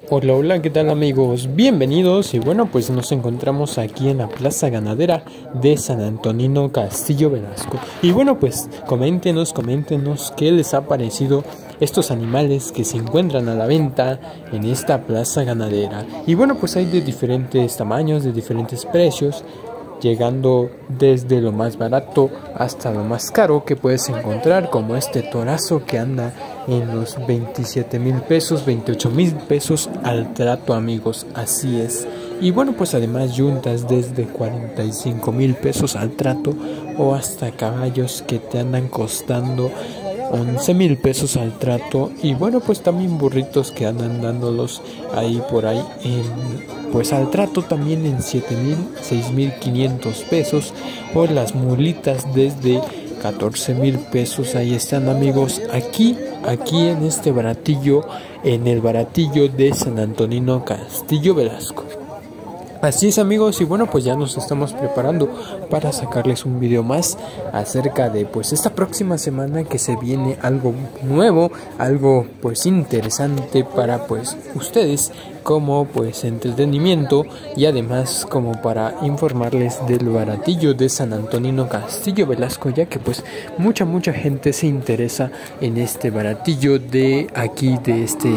Hola, hola, ¿qué tal amigos? Bienvenidos y bueno, pues nos encontramos aquí en la Plaza Ganadera de San Antonino Castillo Velasco. Y bueno, pues coméntenos qué les ha parecido estos animales que se encuentran a la venta en esta Plaza Ganadera. Y bueno, pues hay de diferentes tamaños, de diferentes precios, llegando desde lo más barato hasta lo más caro que puedes encontrar, como este torazo que anda en los 27,000 pesos, 28,000 pesos al trato, amigos, así es. Y bueno, pues además yuntas desde 45,000 pesos al trato, o hasta caballos que te andan costando 11,000 pesos al trato. Y bueno, pues también burritos que andan dándolos ahí por ahí pues al trato también en 7,000, 6,500 pesos, o las mulitas desde 14,000 pesos. Ahí están, amigos, aquí en este baratillo, en el baratillo de San Antonino Castillo Velasco. Así es, amigos, y bueno, pues ya nos estamos preparando para sacarles un video más acerca de pues esta próxima semana, que se viene algo nuevo, algo pues interesante para pues ustedes, como pues entretenimiento, y además como para informarles del baratillo de San Antonino Castillo Velasco, ya que pues mucha gente se interesa en este baratillo de aquí, de este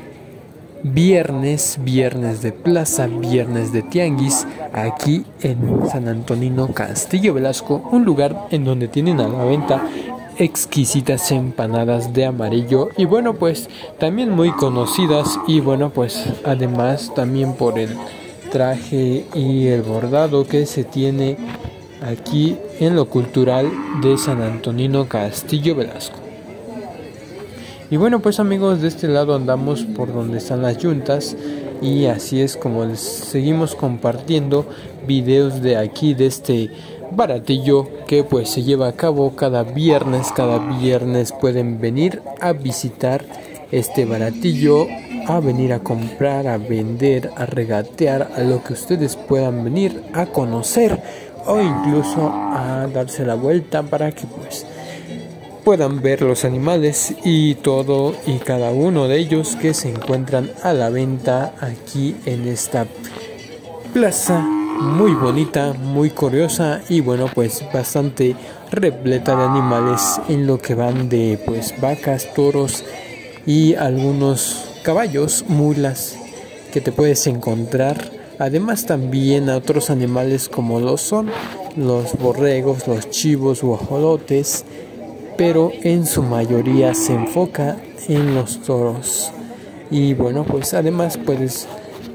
viernes de plaza, viernes de tianguis, aquí en San Antonino Castillo Velasco, un lugar en donde tienen a la venta exquisitas empanadas de amarillo, y bueno, pues también muy conocidas, y bueno, pues además también por el traje y el bordado que se tiene aquí en lo cultural de San Antonino Castillo Velasco. Y bueno, pues amigos, de este lado andamos por donde están las yuntas, y así es como les seguimos compartiendo videos de aquí, de este baratillo que pues se lleva a cabo cada viernes. Cada viernes pueden venir a visitar este baratillo, a venir a comprar, a vender, a regatear, a lo que ustedes puedan venir a conocer, o incluso a darse la vuelta para que pues puedan ver los animales y todo y cada uno de ellos que se encuentran a la venta aquí en esta plaza muy bonita, muy curiosa, y bueno, pues bastante repleta de animales, en lo que van de pues vacas, toros y algunos caballos, mulas que te puedes encontrar. Además también a otros animales como lo son los borregos, los chivos, guajolotes, pero en su mayoría se enfoca en los toros. Y bueno, pues además puedes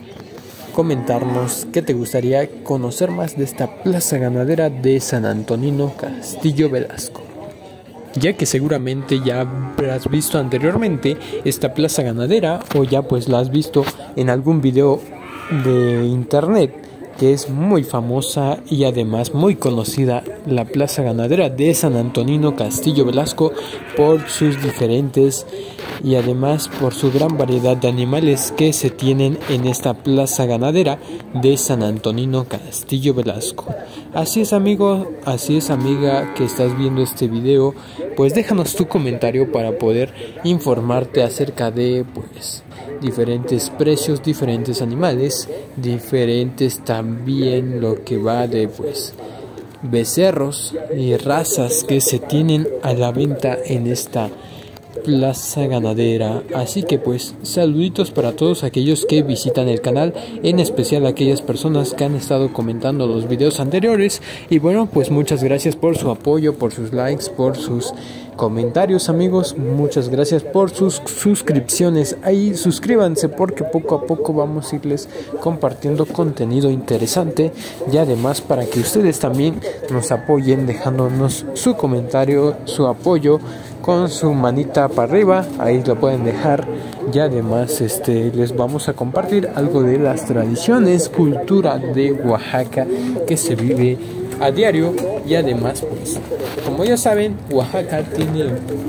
comentarnos qué te gustaría conocer más de esta plaza ganadera de San Antonino Castillo Velasco, ya que seguramente ya habrás visto anteriormente esta plaza ganadera, o ya pues la has visto en algún video de internet, que es muy famosa y además muy conocida, la Plaza Ganadera de San Antonino Castillo Velasco, por sus diferentes y además por su gran variedad de animales que se tienen en esta Plaza Ganadera de San Antonino Castillo Velasco. Así es, amigo, así es, amiga, que estás viendo este video, pues déjanos tu comentario para poder informarte acerca de pues diferentes precios, diferentes animales, diferentes también lo que va de pues becerros y razas que se tienen a la venta en esta plaza ganadera. Así que pues saluditos para todos aquellos que visitan el canal, en especial aquellas personas que han estado comentando los videos anteriores. Y bueno, pues muchas gracias por su apoyo, por sus likes, por sus comentarios, amigos. Muchas gracias por sus suscripciones. Ahí suscríbanse, porque poco a poco vamos a irles compartiendo contenido interesante, y además para que ustedes también nos apoyen dejándonos su comentario, su apoyo con su manita para arriba. Ahí lo pueden dejar, y además les vamos a compartir algo de las tradiciones, cultura de Oaxaca que se vive a diario. Y además pues como ya saben, Oaxaca tiene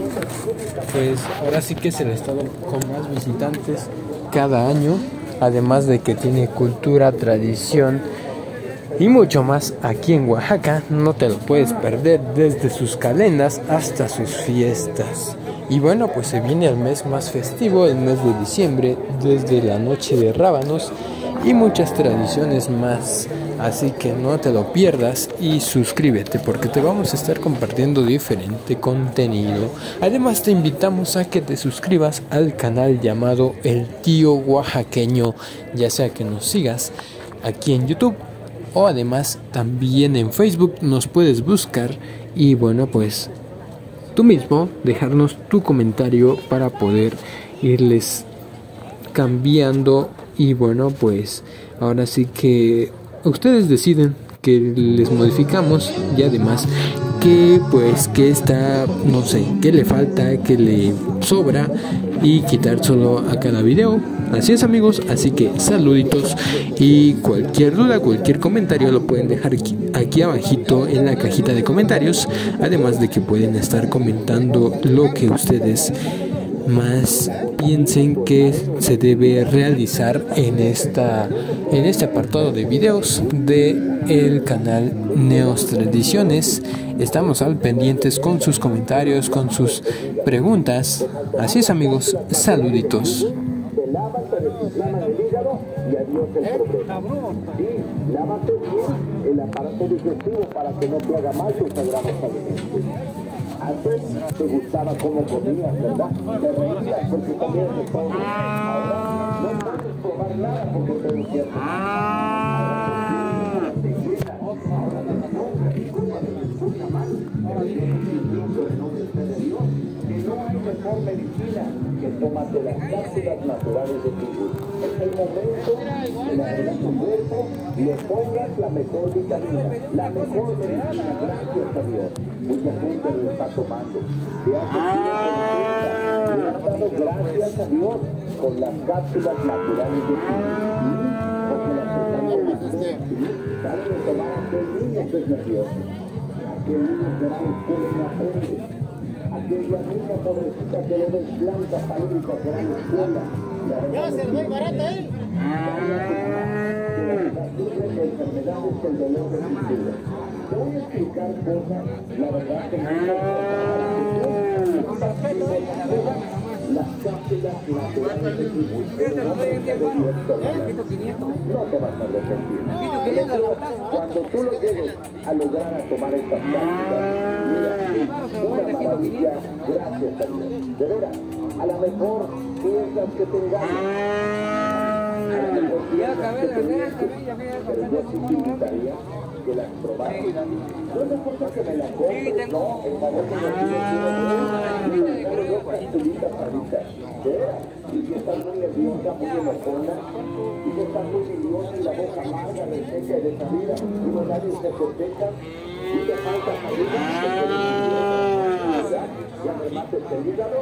pues ahora sí que es el estado con más visitantes cada año, además de que tiene cultura, tradición y mucho más aquí en Oaxaca. No te lo puedes perder, desde sus calendas hasta sus fiestas. Y bueno, pues se viene el mes más festivo, el mes de diciembre, desde la noche de rábanos y muchas tradiciones más. Así que no te lo pierdas y suscríbete porque te vamos a estar compartiendo diferente contenido. Además te invitamos a que te suscribas al canal llamado El Tío Oaxaqueño, ya sea que nos sigas aquí en YouTube o además también en Facebook nos puedes buscar y bueno, pues tú mismo dejarnos tu comentario para poder irles cambiando. Y bueno, pues ahora sí que ustedes deciden que les modificamos y además que pues que está, no sé, que le falta, que le sobra y quitar solo a cada video. Así es, amigos, así que saluditos y cualquier duda, cualquier comentario lo pueden dejar aquí abajito en la cajita de comentarios, además de que pueden estar comentando lo que ustedes más piensen que se debe realizar en este apartado de videos de el canal Neos Tradiciones. Estamos al pendientes con sus comentarios, con sus preguntas. Así es, amigos, saluditos. Lávate bien el aparato digestivo para que no te haga mal tus sagrados alimentos. Antes te gustaba cómo comías, ¿verdad? Te reías porque comías de todo. Ahora no puedes probar nada porque te despiertas. Ahora te llenas. Ahora no comes cuando te escucha mal. Pero tienes que ir en nombre de Dios. Que no hay mejor medicina que tómate las cápsulas naturales de Tibu. Es el momento de que a tu cuerpo le pongas la mejor vitamina, la mejor medicina, gracias a Dios. Mucha gente lo está tomando. Se ha sentido contenta, le ha dado gracias a Dios con las cápsulas naturales de Tibu. Porque las están tomando, saben de tomar a aquel niño que es nervioso, aquel niño que va a la escuela y no aprende. Aquella niña pobrecita que le den planta palítica que va a la escuela. Ya se ve barata, ¿eh? De enfermedades con dolor de cintura. Te voy a explicar cosas, la verdad que las cápsulas naturales de Tibu. No te vas a arrepentir. Cuando tú lo llegues a lograr a tomar estas cápsulas, mira, una maravilla, gracias a Dios. De veras, a lo mejor piensas que te engañas. A lo mejor piensas que te mientes. Pero yo sí te invitaría que las probaras. No es cosa que me la compres, no, el favor que me pides, pero yo capsulitas ahorita. De veras, y si estás muy nerviosa, muy enojona, y si estás muy nerviosa y la boca amarga, reseca y desabida, y los labios se secan, y te falta salida, y además el hígado,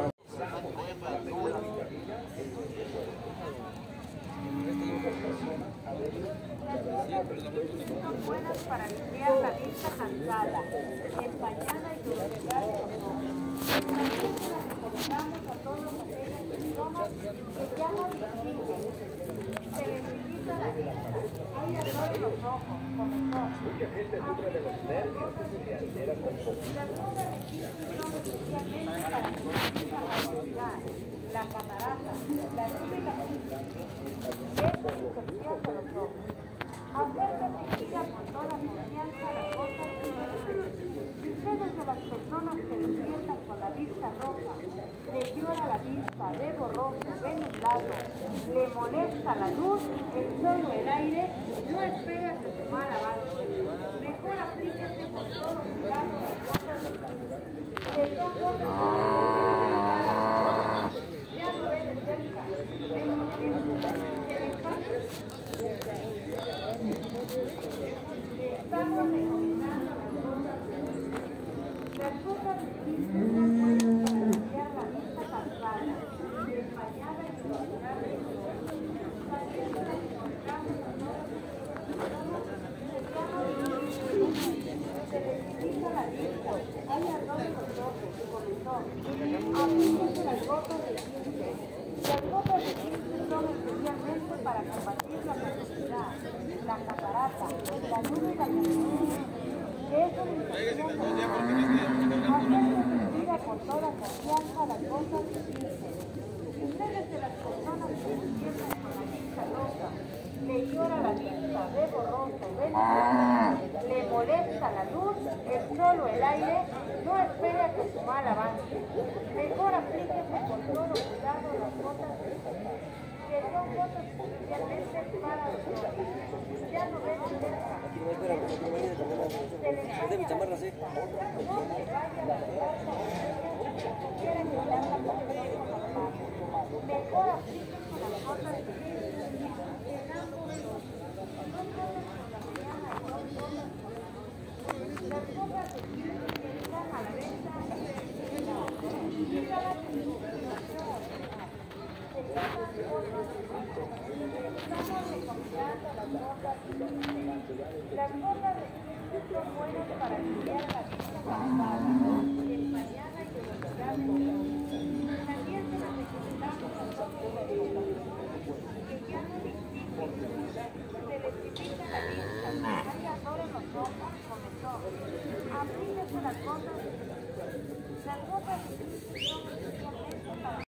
son buenas para limpiar la vista cansada, empañada y lubricar el ojo. También se las recomendamos a todos aquellas personas que ya no distinguen. Se les limita la vista, hay error en los ojos, comenzó. Mucha gente sufre de los nervios y se altera con poco. Las cosas difíciles son especialmente para que la facilidad, la catarata, la luz y la vista. Eso es especial para los ojos. Acércate y siga con toda confianza las cosas que ustedes de las personas que despiertan con la vista roja, le llora la vista, ve borroso, ve nublado, le molesta la luz, el sol o el aire, no espere a que se tomar avance. Mejor aplíquese con todo cuidado las cosas de salud. Ya lo ve de cerca, ve estamos recomendando las cosas difíciles para limpiar la vista cansada, empañada y lubricar el ojo. También las encontramos a todos se les la vista, hay arroz en los ojos, comenzó. Aplíquense las gotas de tinte. Las gotas de tinte son especialmente para combatir la necesidad, la catarata, la luz y la luz. Eso les ayuda a hacer haga con toda confianza las cosas difíciles. Ustedes de las personas que despiertan con la vista loca, le llora la vista, ve borroso, ve lejos, le molesta la luz, el sol o el aire, no espere a que su mal avance. Mejor aplíquese con todo cuidado las gotas de lluvia, que son gotas especialmente para los hombres. Ya no ven de cerca. Se le engaña. No se vaya a la casa, no quiere que le haga con las manos. Mejor aplíquese las gotas de lluvia. En ambos dos gotas por la mañana y dos gotas por la noche. Las gotas de lluvia que están a la venta y cada presentación se llaman gotas de lluvia. Estamos recomendando las gotas de lluvia. Las gotas de lluvia son buenas para limpiar la vista cansada, el mañana y el orgasmo. También se las recomendamos a todos los hombres que ya no distinguen, se les dificulta la vista, hay ardor en los ojos, comezón. Aplíquese las gotas de